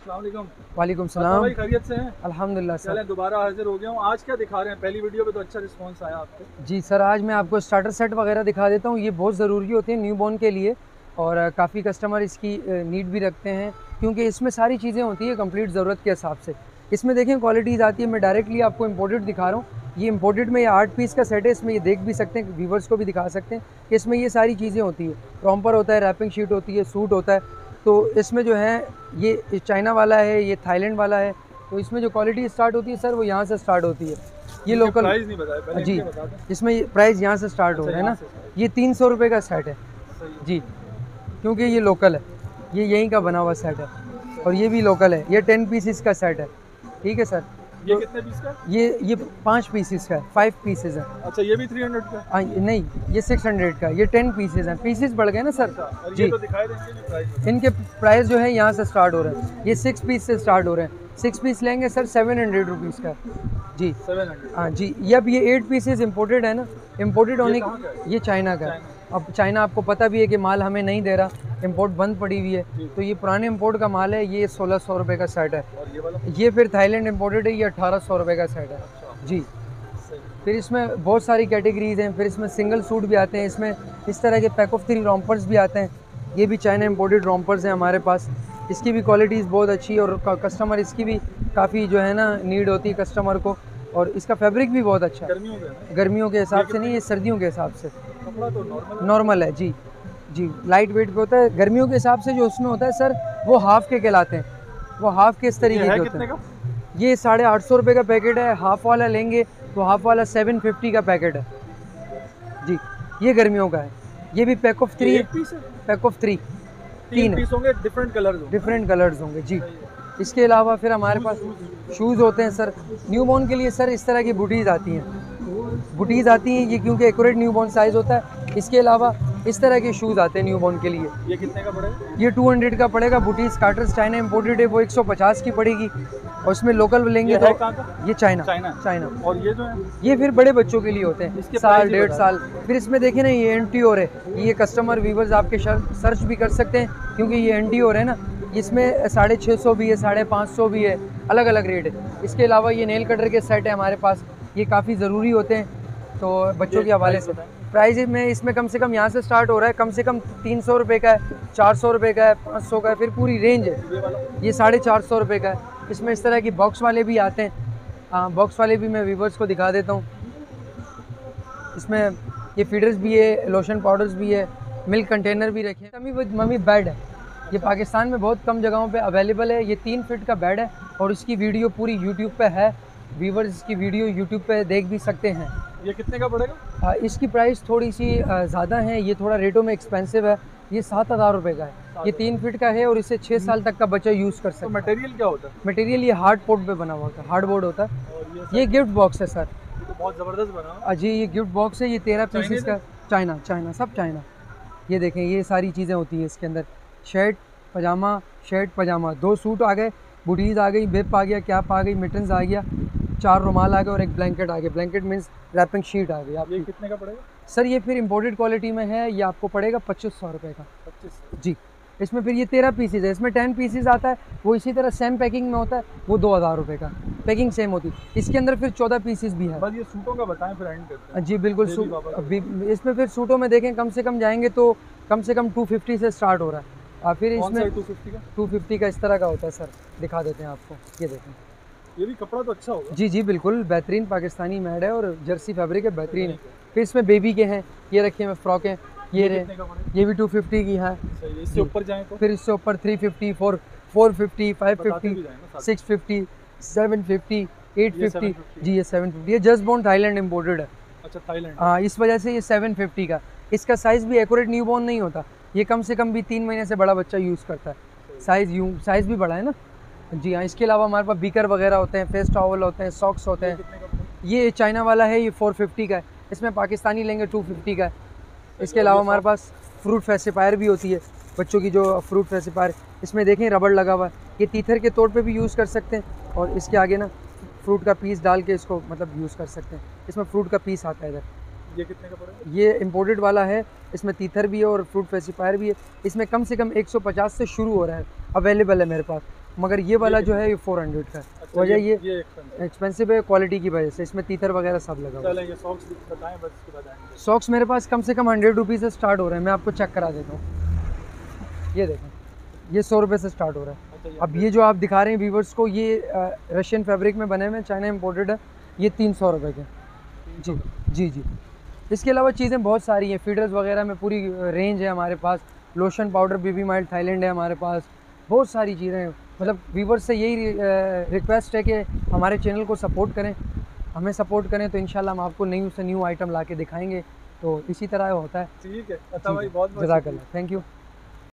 वालेकुम सलाम। भाई खैरियत से हैं? अल्हम्दुलिल्लाह सर। दोबारा हाजिर हो गया हूँ। आज क्या दिखा रहे हैं? पहली वीडियो पे तो अच्छा रिस्पांस आया आपको। जी सर, आज मैं आपको स्टार्टर सेट वगैरह दिखा देता हूँ। ये बहुत ज़रूरी होते हैं न्यूबॉर्न के लिए और काफ़ी कस्टमर इसकी नीड भी रखते हैं क्योंकि इसमें सारी चीज़ें होती है कंप्लीट ज़रूरत के हिसाब से। इसमें देखें क्वालिटीज़ आती है। मैं डायरेक्टली आपको इम्पोर्टेड दिखा रहा हूँ। ये इम्पोर्टेड में ये 8 पीस का सेट है। इसमें ये देख भी सकते हैं, व्यूवर्स को भी दिखा सकते हैं कि इसमें ये सारी चीज़ें होती है। प्रॉम्पर होता है, रैपिंग शीट होती है, सूट होता है। तो इसमें जो है ये चाइना वाला है, ये थाईलैंड वाला है। तो इसमें जो क्वालिटी स्टार्ट होती है सर वो यहाँ से स्टार्ट होती है। ये लोकल प्राइस नहीं बताया पहले, जी, बता दें। इसमें प्राइस यहाँ से स्टार्ट हो रहा है ना। ये 300 रुपये का सेट है जी, क्योंकि ये लोकल है, ये यहीं का बना हुआ सेट है। और ये भी लोकल है, ये 10 पीसीस का सेट है। ठीक है सर। ये कितने पीस का? ये 5 पीसीस का है, 5 पीसेस है। अच्छा, ये भी 300 का? नहीं, ये 600 का। ये 10 पीसेस हैं। पीसेस बढ़ गए ना सर। और जी, ये तो दिखाई देंगे प्राइस। इनके प्राइस जो है यहाँ से स्टार्ट हो रहे हैं। ये 6 पीस से स्टार्ट हो रहे हैं। 6 पीस लेंगे सर 700 रुपीज़ का जी। 700? हाँ जी। ये अब ये 8 पीसेस इम्पोर्टेड है ना। इम्पोर्टेड होने ये चाइना का है। अब चाइना आपको पता भी है कि माल हमें नहीं दे रहा, इंपोर्ट बंद पड़ी हुई है। तो ये पुराने इंपोर्ट का माल है। ये 1600 रुपये का सेट है। और ये वाला? ये फिर थाईलैंड इम्पोर्टेड है, ये 1800 रुपये का सेट है जी। फिर इसमें बहुत सारी कैटेगरीज हैं। फिर इसमें सिंगल सूट भी आते हैं। इसमें इस तरह के पैक ऑफ 3 रॉम्पर्स भी आते हैं। ये भी चाइना इम्पोर्टेड रॉम्पर्स हैं हमारे पास। इसकी भी क्वालिटीज़ बहुत अच्छी है और कस्टमर इसकी भी काफ़ी जो है ना नीड होती है कस्टमर को। और इसका फैब्रिक भी बहुत अच्छा है। गर्मियों के हिसाब से नहीं, ये सर्दियों के हिसाब से कपड़ा तो नॉर्मल है जी। जी, लाइट वेट पे होता है। गर्मियों के हिसाब से जो उसमें होता है सर वो हाफ़ के कहलाते हैं। वो हाफ़ के इस तरीके के होते हैं। ये 850 रुपये का पैकेट है। हाफ़ वाला लेंगे तो हाफ़ वाला 750 का पैकेट है जी। ये गर्मियों का है। ये भी पैक ऑफ 3 है। पैक ऑफ 3 3 पीस होंगे, डिफरेंट कलर्स होंगे जी। इसके अलावा फिर हमारे पास शूज़ होते हैं सर न्यूबॉर्न के लिए। सर इस तरह की बुटीज़ आती हैं ये क्योंकि एक्यूरेट न्यूबॉर्न साइज़ होता है। इसके अलावा इस तरह के शूज़ आते हैं न्यूबॉर्न के लिए। ये कितने का पड़ेगा? ये 200 का पड़ेगा। बुटीज स्टार्टर्स चाइना इम्पोर्टेड है, वो 150 की पड़ेगी। और उसमें लोकल लेंगे तो ये चाइना। और ये जो है ये फिर बड़े बच्चों के लिए होते हैं, साल 1.5 साल। फिर इसमें देखें ना, ये एंटीओर है। ये कस्टमर व्यूवर्स आपके सर्च भी कर सकते हैं क्योंकि ये एंटीओर है ना। इसमें 650 भी है, 550 भी है, अलग अलग रेट है। इसके अलावा ये नेल कटर के सेट है हमारे पास। ये काफ़ी ज़रूरी होते हैं तो बच्चों के हवाले से। प्राइस में इसमें कम से कम यहाँ से स्टार्ट हो रहा है। कम से कम 300 रुपये का है, 400 रुपये का है, 500 का है, फिर पूरी रेंज है। ये 450 रुपये का है। इसमें इस तरह की बॉक्स वाले भी आते हैं। हाँ, बॉक्स वाले भी मैं व्यूवर्स को दिखा देता हूँ। इसमें ये फीडर्स भी है, लोशन पाउडर्स भी है, मिल्क कंटेनर भी रखे। टमी विद मम्मी बेड है। ये पाकिस्तान में बहुत कम जगहों पे अवेलेबल है। ये 3 फीट का बेड है और इसकी वीडियो पूरी यूट्यूब पे है। व्यूवर्स इसकी वीडियो यूट्यूब पे देख भी सकते हैं। ये कितने का पड़ेगा? इसकी प्राइस थोड़ी सी ज़्यादा है। ये थोड़ा रेटों में एक्सपेंसिव है। ये 7000 रुपये का है। ये 3 फीट का है और इसे 6 साल तक का बच्चा यूज़ कर सकता है। मटेरियल क्या होता है? मटेरियल ये हार्ड बोर्ड पे बना हुआ होता है, हार्डबोर्ड होता है। ये गिफ्ट बॉक्स है सर। तो बहुत ज़बरदस्त बना जी। ये गिफ्ट बॉक्स है। ये 13 पीसेस का। चाइना सब चाइना। ये देखें, ये सारी चीज़ें होती है इसके अंदर। शर्ट पजामा 2 सूट आ गए, बुटीज़ आ गई, बिप आ गया, कैप आ गई, मिटन्स आ गया, 4 रुमाल आ गए और एक ब्लैंकेट आ गया। ब्लैंकेट मीन्स रैपिंग शीट आ गई। आप ये कितने का पड़ेगा सर? ये फिर इंपोर्टेड क्वालिटी में है। ये आपको पड़ेगा 2500 रुपये का। 25 जी। इसमें फिर ये 13 पीसेज है। इसमें 10 पीसेज आता है। वो इसी तरह सेम पैकिंग में होता है, वो 2000 रुपये का। पैकिंग सेम होती है। इसके अंदर फिर 14 पीसेज भी है। बस ये सूटों का बताएं फिर एंड करते हैं। जी बिल्कुल। इसमें फिर सूटों में देखें कम से कम जाएंगे तो कम से कम 250 से स्टार्ट हो रहा है। फिर इसमें 250 का इस तरह का होता है सर। दिखा देते हैं आपको। ये देखें, ये भी कपड़ा तो अच्छा होगा। जी बिल्कुल बेहतरीन पाकिस्तानी मेड है और जर्सी फैब्रिक है, बेहतरीन है। फिर इसमें बेबी के हैं, ये रखे हुए फ्रॉक हैं। ये भी 250 की है। इससे ऊपर जाएं तो फिर इससे ऊपर 350, 450, 550, 650, 750, 850। जी ये 750। ये जस्ट बोर्न थाईलैंड इम्पोर्टेड है। अच्छा, थाईलैंड। हाँ, इस वजह से ये 750 का। इसका साइज़ भी एक्यूरेट न्यूबॉर्न नहीं होता। ये कम से कम भी 3 महीने से बड़ा बच्चा यूज़ करता है। साइज़ भी बड़ा है ना जी। हाँ, इसके अलावा हमारे पास बीकर वगैरह होते हैं, फेस टॉवल होते हैं, सॉक्स होते हैं। ये चाइना वाला है, ये 450 का है। इसमें पाकिस्तानी लेंगे 250 का है। इसके अलावा हमारे पास फ्रूट फेसिफायर भी होती है, बच्चों की जो फ्रूट फेसिफायर। इसमें देखें रबड़ लगा हुआ है। ये टीथर के तौर पे भी यूज़ कर सकते हैं और इसके आगे ना फ्रूट का पीस डाल के इसको मतलब यूज़ कर सकते हैं। इसमें फ्रूट का पीस आता है इधर। ये कितने का पड़ेगा? ये इम्पोर्टेड वाला है। इसमें तीथर भी है और फ्रूट फेसिफायर भी है। इसमें कम से कम 150 से शुरू हो रहा है, अवेलेबल है मेरे पास। मगर ये वाला जो है ये 400 का है। अच्छा, वजह ये ये expensive। एक्सपेंसिव है क्वालिटी की वजह से, इसमें तीतर वगैरह सब लगा हुआ है। चलें ये सॉक्स बताएं, बस इसके बाद आएंगे। सॉक्स मेरे पास कम से कम 100 रुपीज़ से स्टार्ट हो रहे हैं, मैं आपको चेक करा देता हूँ। ये देखें, ये 100 रुपये से स्टार्ट हो रहा है। अच्छा, अब ये जो आप दिखा रहे हैं व्यूवर्स को, ये रशियन फैब्रिक में बने हुए हैं, चाइना इम्पोर्टेड है, ये 300 रुपये के। जी जी जी। इसके अलावा चीज़ें बहुत सारी हैं, फीडर्स वगैरह में पूरी रेंज है हमारे पास, lotion powder baby mild Thailand है हमारे पास, बहुत सारी चीज़ें हैं। मतलब व्यूवर्स से यही रिक्वेस्ट है कि हमारे चैनल को सपोर्ट करें, हमें सपोर्ट करें तो इंशाल्लाह हम आपको न्यू से न्यू आइटम ला के दिखाएँगे। तो इसी तरह होता है। ठीक है, अच्छा भाई, बहुत बहुत जज़ाकल्लाह, थैंक यू।